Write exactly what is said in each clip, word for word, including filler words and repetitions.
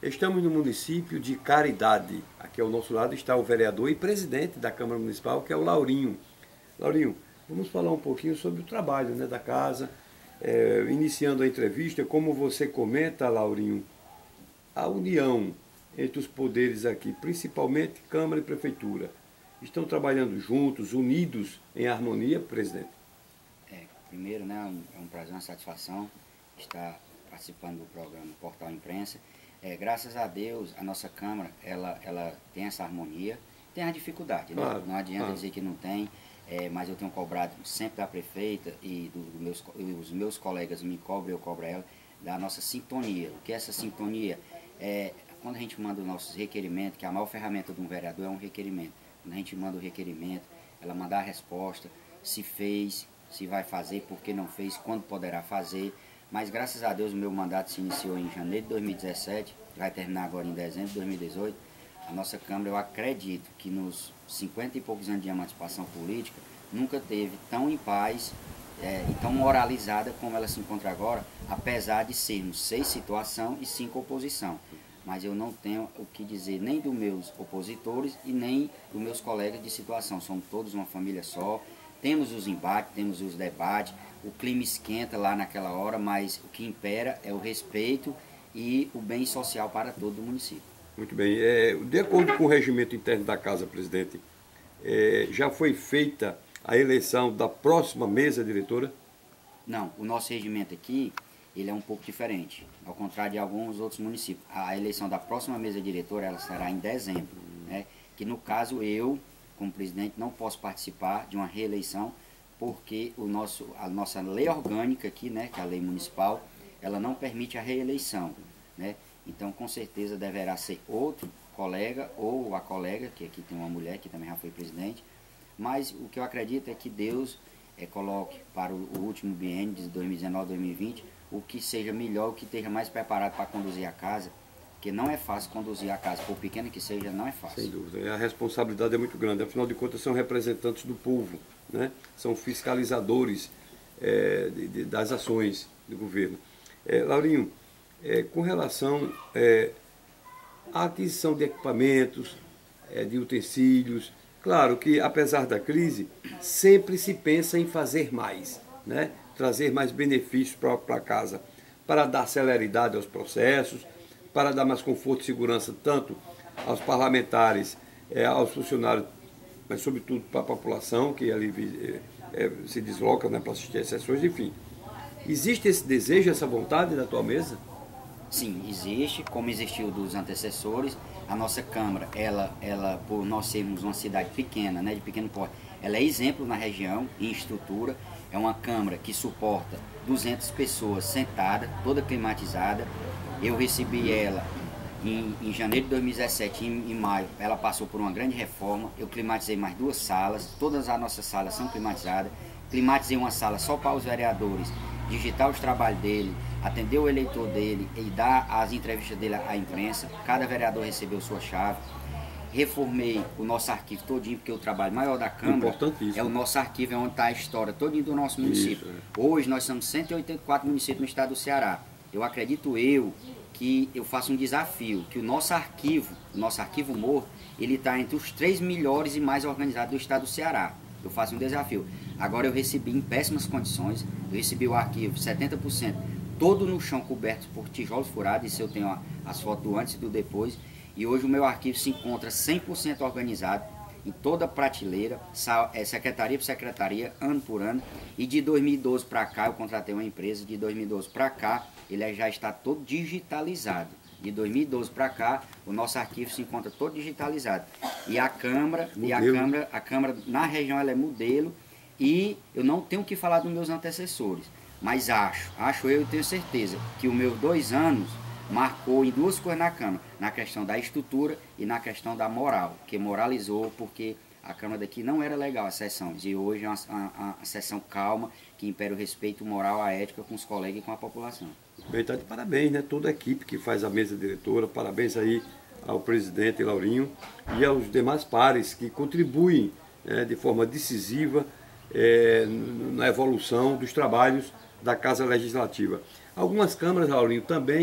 Estamos no município de Caridade. Aqui ao nosso lado está o vereador e presidente da Câmara Municipal, que é o Laurinho. Laurinho, vamos falar um pouquinho sobre o trabalho, né, da casa. É, iniciando a entrevista, como você comenta, Laurinho, a união entre os poderes aqui, principalmente Câmara e Prefeitura, estão trabalhando juntos, unidos, em harmonia, presidente? É, primeiro, né, é um, é um prazer, uma satisfação estar participando do programa Portal Imprensa. É, graças a Deus, a nossa Câmara, ela, ela tem essa harmonia, tem a dificuldade, né? Claro, não adianta claro. dizer que não tem, é, mas eu tenho cobrado sempre da prefeita e do, do meus, os meus colegas me cobram, eu cobro ela, da nossa sintonia. O que é essa sintonia? É, quando a gente manda os nossos requerimentos, que a maior ferramenta de um vereador é um requerimento. Quando a gente manda o requerimento, ela manda a resposta, se fez, se vai fazer, por que não fez, quando poderá fazer. Mas graças a Deus o meu mandato se iniciou em janeiro de dois mil e dezessete, vai terminar agora em dezembro de dois mil e dezoito. A nossa Câmara, eu acredito que nos cinquenta e poucos anos de emancipação política, nunca teve tão em paz é, e tão moralizada como ela se encontra agora, apesar de sermos seis situação e cinco oposição. Mas eu não tenho o que dizer nem dos meus opositores e nem dos meus colegas de situação. Somos todos uma família só, temos os embates, temos os debates, o clima esquenta lá naquela hora, mas o que impera é o respeito e o bem social para todo o município. Muito bem. É, de acordo com o regimento interno da Casa, presidente, é, já foi feita a eleição da próxima mesa diretora? Não, o nosso regimento aqui, ele é um pouco diferente, ao contrário de alguns outros municípios. A eleição da próxima mesa diretora, ela será em dezembro, né? Que no caso eu, como presidente, não posso participar de uma reeleição, porque o nosso, a nossa lei orgânica aqui, né, que é a lei municipal, ela não permite a reeleição, né? Então, com certeza, deverá ser outro colega ou a colega, que aqui tem uma mulher que também já foi presidente, mas o que eu acredito é que Deus é, coloque para o, o último biênio de dois mil e dezenove a dois mil e vinte o que seja melhor, o que esteja mais preparado para conduzir a casa, porque não é fácil conduzir a casa, por pequena que seja, não é fácil. Sem dúvida, a responsabilidade é muito grande, afinal de contas são representantes do povo, né? São fiscalizadores é, de, de, das ações do governo. É, Laurinho, é, com relação é, à aquisição de equipamentos, é, de utensílios, claro que apesar da crise, sempre se pensa em fazer mais, né? Trazer mais benefícios para casa, para dar celeridade aos processos, para dar mais conforto e segurança tanto aos parlamentares, é, aos funcionários, mas sobretudo para a população que ali é, é, se desloca, né, para assistir às sessões, enfim. Existe esse desejo, essa vontade da tua mesa? Sim, existe, como existiu dos antecessores. A nossa Câmara, ela, ela, por nós sermos uma cidade pequena, né, de pequeno porte, ela é exemplo na região em estrutura. É uma Câmara que suporta duzentas pessoas sentadas, toda climatizada. Eu recebi ela em, em janeiro de dois mil e dezessete, em, em maio, ela passou por uma grande reforma. Eu climatizei mais duas salas, todas as nossas salas são climatizadas. Climatizei uma sala só para os vereadores digitar os trabalhos dele, atender o eleitor dele e dar as entrevistas dele à imprensa. Cada vereador recebeu sua chave. Reformei o nosso arquivo todinho, porque o trabalho maior da Câmara é o nosso arquivo, é onde está a história todinho do nosso município. Isso, é. Hoje nós somos cento e oitenta e quatro municípios no estado do Ceará. Eu acredito eu que eu faço um desafio, que o nosso arquivo, o nosso arquivo morto, ele está entre os três melhores e mais organizados do estado do Ceará. Eu faço um desafio. Agora eu recebi em péssimas condições, eu recebi o arquivo setenta por cento todo no chão coberto por tijolos furados, isso eu tenho as fotos do antes e do depois. E hoje o meu arquivo se encontra cem por cento organizado, em toda a prateleira, secretaria por secretaria, ano por ano. E de dois mil e doze para cá, eu contratei uma empresa, de dois mil e doze para cá, ele já está todo digitalizado. De dois mil e doze para cá, o nosso arquivo se encontra todo digitalizado. E a Câmara, e a Câmara, a Câmara na região ela é modelo, e eu não tenho o que falar dos meus antecessores, mas acho, acho eu e tenho certeza, que os meus dois anos marcou em duas coisas na Câmara, na questão da estrutura e na questão da moral, que moralizou, porque a Câmara daqui não era legal, as sessões, e hoje é uma, uma, uma sessão calma, que impera o respeito moral, a ética com os colegas e com a população. Bem, tá de parabéns, né? Toda a equipe que faz a mesa diretora, parabéns aí ao presidente Laurinho e aos demais pares que contribuem, né, de forma decisiva é, na evolução dos trabalhos da Casa Legislativa. Algumas câmaras, Laurinho, também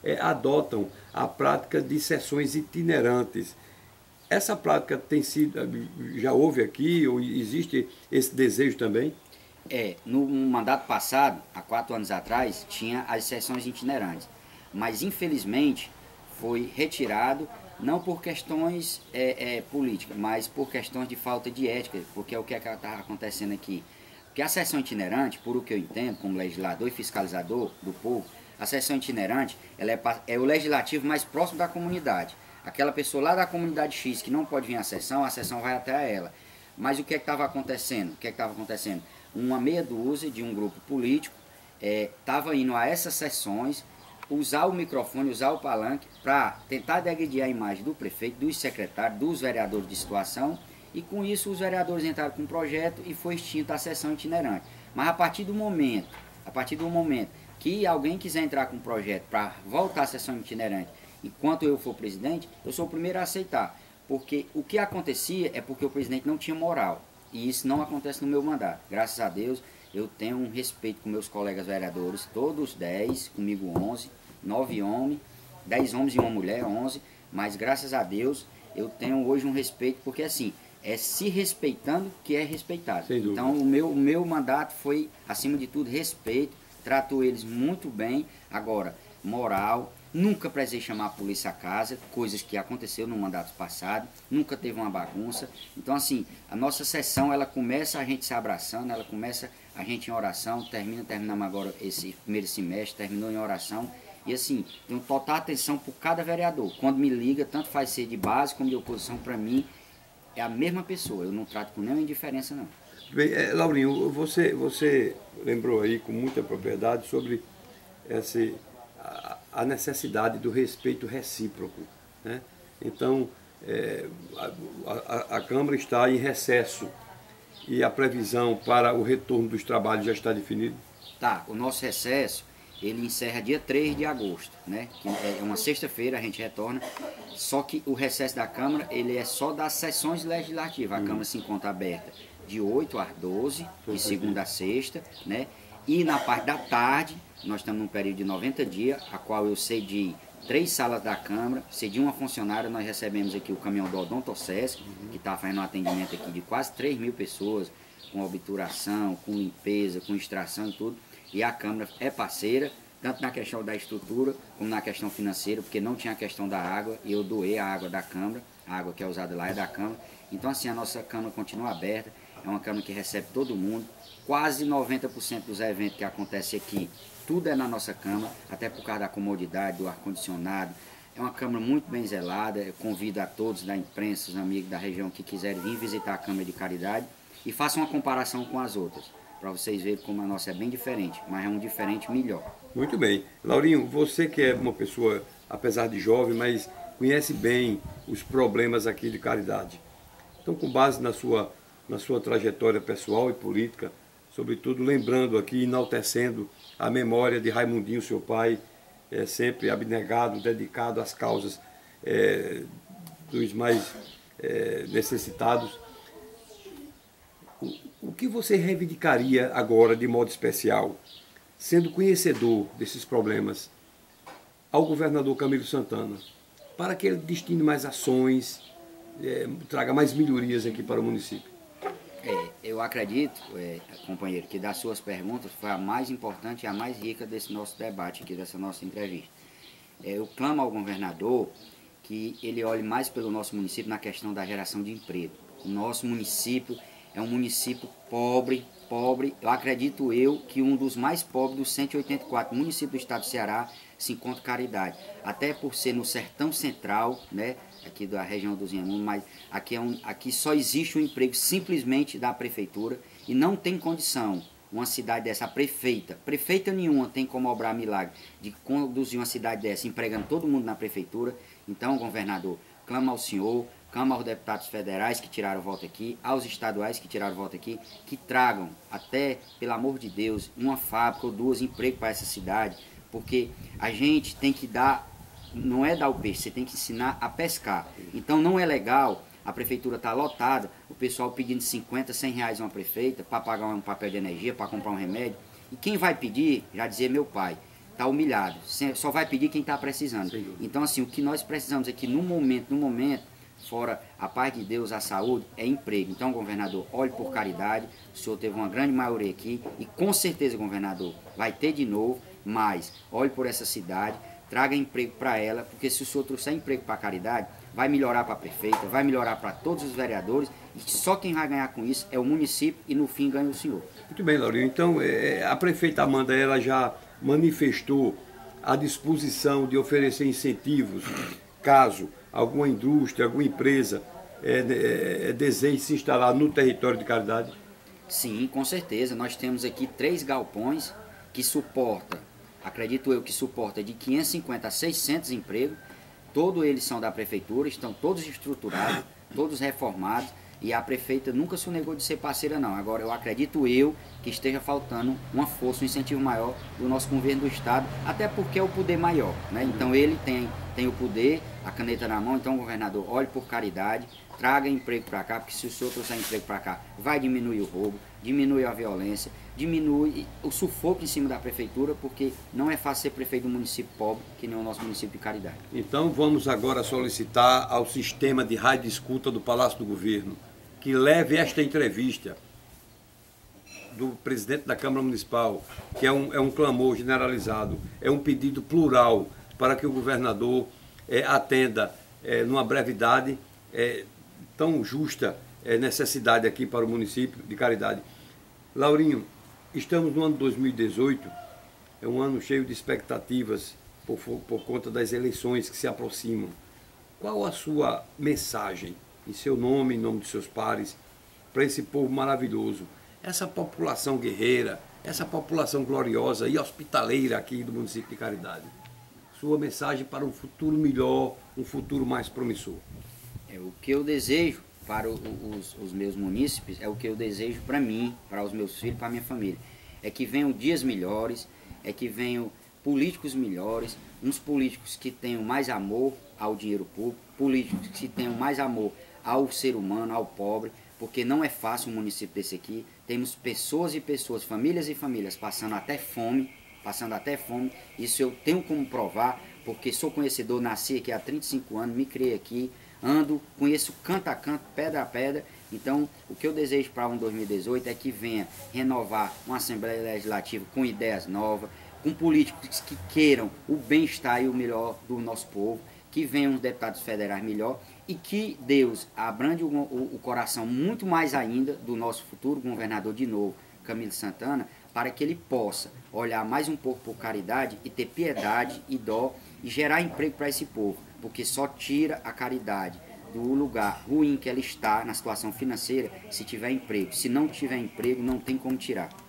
é, adotam a prática de sessões itinerantes. Essa prática tem sido, já houve aqui, ou existe esse desejo também? É, no mandato passado, há quatro anos atrás, tinha as sessões itinerantes, mas infelizmente foi retirado, não por questões é, é, políticas, mas por questões de falta de ética, porque é o que está acontecendo aqui. Porque a sessão itinerante, por o que eu entendo, como legislador e fiscalizador do povo, a sessão itinerante ela é, é o legislativo mais próximo da comunidade. Aquela pessoa lá da comunidade X que não pode vir à sessão, a sessão vai até ela. Mas o que é que estava acontecendo? O que é que estava acontecendo? Uma meia dúzia de um grupo político estava é, indo a essas sessões, usar o microfone, usar o palanque para tentar degredir a imagem do prefeito, dos secretários, dos vereadores de situação, e com isso os vereadores entraram com um projeto e foi extinta a sessão itinerante. Mas a partir do momento, a partir do momento que alguém quiser entrar com um projeto para voltar à sessão itinerante, enquanto eu for presidente, eu sou o primeiro a aceitar. Porque o que acontecia é porque o presidente não tinha moral. E isso não acontece no meu mandato. Graças a Deus, eu tenho um respeito com meus colegas vereadores, todos dez, comigo onze, nove homens, dez homens e uma mulher, onze. Mas graças a Deus, eu tenho hoje um respeito, porque assim, é se respeitando que é respeitado. Então o meu, o meu mandato foi, acima de tudo, respeito, trato eles muito bem. Agora, moral, nunca precisei chamar a polícia a casa, coisas que aconteceu no mandato passado, nunca teve uma bagunça. Então assim, a nossa sessão, ela começa a gente se abraçando, ela começa a gente em oração, termina, terminamos agora esse primeiro semestre, terminou em oração. E assim, tenho total atenção por cada vereador. Quando me liga, tanto faz ser de base como de oposição, para mim, é a mesma pessoa. Eu não trato com nenhuma indiferença, não. Bem, é, Laurinho, você, você lembrou aí com muita propriedade sobre esse, a, a necessidade do respeito recíproco, né? Então, é, a, a, a Câmara está em recesso e a previsão para o retorno dos trabalhos já está definido? Tá, o nosso recesso, ele encerra dia três de agosto, né? Que é uma sexta-feira, a gente retorna. Só que o recesso da Câmara, ele é só das sessões legislativas. A hum. Câmara se encontra aberta de oito às doze, de segunda a sexta, né? E na parte da tarde, nós estamos num período de noventa dias, a qual eu cedi três salas da Câmara, cedi uma funcionária, nós recebemos aqui o caminhão do Odontocesc, uhum. que está fazendo um atendimento aqui de quase três mil pessoas, com obturação, com limpeza, com extração e tudo. E a Câmara é parceira, tanto na questão da estrutura, como na questão financeira, porque não tinha a questão da água, e eu doei a água da Câmara, a água que é usada lá é da Câmara. Então assim, a nossa Câmara continua aberta, é uma Câmara que recebe todo mundo, quase noventa por cento dos eventos que acontecem aqui, tudo é na nossa Câmara, até por causa da comodidade, do ar-condicionado. É uma Câmara muito bem zelada, eu convido a todos da imprensa, os amigos da região que quiserem vir visitar a Câmara de Caridade e façam uma comparação com as outras, para vocês verem como a nossa é bem diferente, mas é um diferente melhor. Muito bem. Laurinho, você que é uma pessoa, apesar de jovem, mas conhece bem os problemas aqui de Caridade. Então, com base na sua, na sua trajetória pessoal e política, sobretudo lembrando aqui, enaltecendo a memória de Raimundinho, seu pai, é, sempre abnegado, dedicado às causas é, dos mais é, necessitados. O, o que você reivindicaria agora, de modo especial, sendo conhecedor desses problemas, ao governador Camilo Santana, para que ele destine mais ações, é, traga mais melhorias aqui para o município? É, eu acredito, é, companheiro, que das suas perguntas foi a mais importante e a mais rica desse nosso debate aqui, dessa nossa entrevista. É, eu clamo ao governador que ele olhe mais pelo nosso município na questão da geração de emprego. O nosso município é um município pobre, pobre, eu acredito eu que um dos mais pobres dos cento e oitenta e quatro municípios do estado do Ceará se encontra Caridade. Até por ser no sertão central, né, aqui da região dos Inhamuns, mas aqui, é um, aqui só existe um emprego simplesmente da prefeitura e não tem condição uma cidade dessa, a prefeita, prefeita nenhuma tem como obrar milagre de conduzir uma cidade dessa, empregando todo mundo na prefeitura. Então, governador, clama ao senhor, clama aos deputados federais que tiraram voto aqui, aos estaduais que tiraram voto aqui, que tragam até, pelo amor de Deus, uma fábrica ou duas empregos para essa cidade, porque a gente tem que dar, não é dar o peixe, você tem que ensinar a pescar. Então não é legal a prefeitura estar lotada, o pessoal pedindo cinquenta, cem reais a uma prefeita para pagar um papel de energia, para comprar um remédio. E quem vai pedir, já dizia meu pai, está humilhado, só vai pedir quem está precisando. Sim. Então, assim, o que nós precisamos aqui no momento, no momento, fora a paz de Deus, a saúde, é emprego. Então, governador, olhe por caridade, o senhor teve uma grande maioria aqui e com certeza, governador, vai ter de novo, mas olhe por essa cidade, traga emprego para ela, porque se o senhor trouxer emprego para a caridade, vai melhorar para a prefeita, vai melhorar para todos os vereadores, e só quem vai ganhar com isso é o município e no fim ganha o senhor. Muito bem, Laurinho. Então, é, a prefeita Amanda, ela já manifestou a disposição de oferecer incentivos, caso alguma indústria, alguma empresa é, é, deseje se instalar no território de Caridade? Sim, com certeza. Nós temos aqui três galpões que suportam, acredito eu que suporta de quinhentos e cinquenta a seiscentos empregos. Todos eles são da prefeitura, estão todos estruturados, todos reformados, e a prefeita nunca se negou de ser parceira não. Agora eu acredito eu que esteja faltando uma força, um incentivo maior do nosso governo do estado, até porque é o poder maior, né? Então ele tem, tem o poder, a caneta na mão. Então, governador, olhe por caridade, traga emprego para cá, porque se o senhor trouxer emprego para cá, vai diminuir o roubo, diminui a violência, diminui o sufoco em cima da prefeitura, porque não é fácil ser prefeito de um município pobre, que nem o nosso município de Caridade. Então vamos agora solicitar ao sistema de rádio escuta do Palácio do Governo que leve esta entrevista do presidente da Câmara Municipal, que é um, é um clamor generalizado, é um pedido plural para que o governador é, atenda é, numa brevidade é, tão justa é, necessidade aqui para o município de Caridade. Laurinho, estamos no ano dois mil e dezoito, é um ano cheio de expectativas por, por conta das eleições que se aproximam. Qual a sua mensagem, em seu nome, em nome de seus pares, para esse povo maravilhoso, essa população guerreira, essa população gloriosa e hospitaleira aqui do município de Caridade? Sua mensagem para um futuro melhor, um futuro mais promissor. É, o que eu desejo para o, os, os meus munícipes é o que eu desejo para mim, para os meus filhos, para a minha família. É que venham dias melhores, é que venham políticos melhores, uns políticos que tenham mais amor ao dinheiro público, políticos que tenham mais amor ao ser humano, ao pobre, porque não é fácil um município desse aqui. Temos pessoas e pessoas, famílias e famílias passando até fome, passando até fome. Isso eu tenho como provar, porque sou conhecedor, nasci aqui há trinta e cinco anos, me criei aqui, ando, conheço canto a canto, pedra a pedra. Então, o que eu desejo para um dois mil e dezoito é que venha renovar uma Assembleia Legislativa com ideias novas, com políticos que queiram o bem-estar e o melhor do nosso povo, que venham os deputados federais melhor e que Deus abrande o, o, o coração muito mais ainda do nosso futuro governador de novo, Camilo Santana, para que ele possa olhar mais um pouco por caridade e ter piedade e dó e gerar emprego para esse povo, porque só tira a caridade do lugar ruim que ela está na situação financeira se tiver emprego. Se não tiver emprego, não tem como tirar.